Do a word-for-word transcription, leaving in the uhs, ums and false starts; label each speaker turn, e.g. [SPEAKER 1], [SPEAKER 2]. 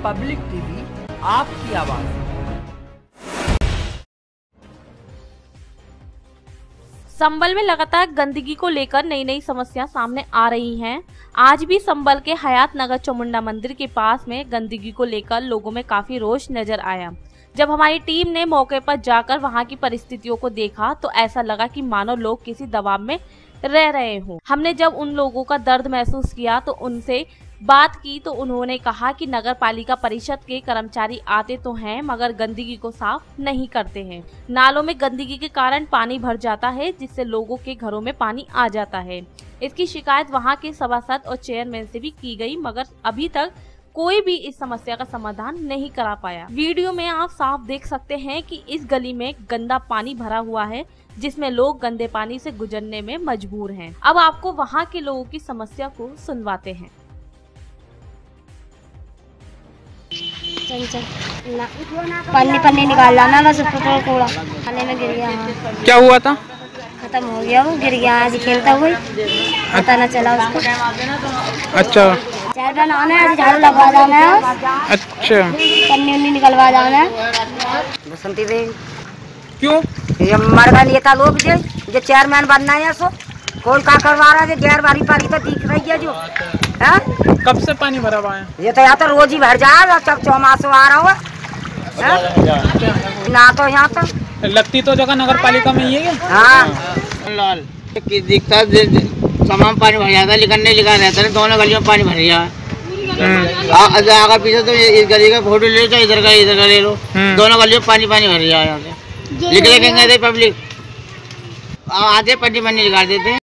[SPEAKER 1] Public TV, आपकी आवाज।
[SPEAKER 2] संबल में लगातार गंदगी को लेकर नई नई समस्या सामने आ रही हैं। आज भी संबल के हयात नगर चामुंडा मंदिर के पास में गंदगी को लेकर लोगों में काफी रोष नजर आया। जब हमारी टीम ने मौके पर जाकर वहां की परिस्थितियों को देखा तो ऐसा लगा कि मानो लोग किसी दबाव में रह रहे हों। हमने जब उन लोगों का दर्द महसूस किया तो उनसे बात की तो उन्होंने कहा कि नगर पालिका परिषद के कर्मचारी आते तो हैं मगर गंदगी को साफ नहीं करते हैं। नालों में गंदगी के कारण पानी भर जाता है जिससे लोगों के घरों में पानी आ जाता है। इसकी शिकायत वहां के सभासद और चेयरमैन से भी की गई मगर अभी तक कोई भी इस समस्या का समाधान नहीं करा पाया। वीडियो में आप साफ देख सकते हैं कि इस गली में गंदा पानी भरा हुआ है जिसमें लोग गंदे पानी से गुजरने में मजबूर हैं। अब आपको वहां के लोगों की समस्या को सुनवाते हैं।
[SPEAKER 3] पन्नी पन्नी निकाल लाना बस पेट्रोल कूड़ा खाने में गिर गया। हाँ।
[SPEAKER 4] क्या हुआ था?
[SPEAKER 3] खत्म हो गया, वो गिर गया आज खेलता हुआ, पता न चला उसको।
[SPEAKER 4] अच्छा,
[SPEAKER 3] चार बन आना है, आज झाड़ू लगवा जाना है।
[SPEAKER 4] अच्छा,
[SPEAKER 3] पन्नी उन्नी निकलवा जाना है।
[SPEAKER 5] बसंती देवी
[SPEAKER 4] क्यों?
[SPEAKER 5] ये मरगा नेता लोग जो जो चेयरमैन बनना है सो कौन का करवा रहा है? गैर बारी पारी तो दिख रही है जो है।
[SPEAKER 4] कब से पानी भरा हुआ है?
[SPEAKER 5] ये तो यहाँ तो रोज ही भर जाएगा, जब चौमासों आ रहा हो ना तो यहाँ तो
[SPEAKER 4] लगती तो जगह नगर पालिका में ही है।
[SPEAKER 5] हाँ
[SPEAKER 6] लाल दिखता तमाम पानी भर जाता है, लेकिन नहीं लिखा रहता है। दोनों गलियों में पानी भर गया है। अगर पीछे तो इस गली का फोटो ले लो, इधर का इधर का ले लो, दोनों गलियों में पानी पानी भर गया है। लिख लेंगे पब्लिक आधे पट्टी पन्नी निकाल देते हैं।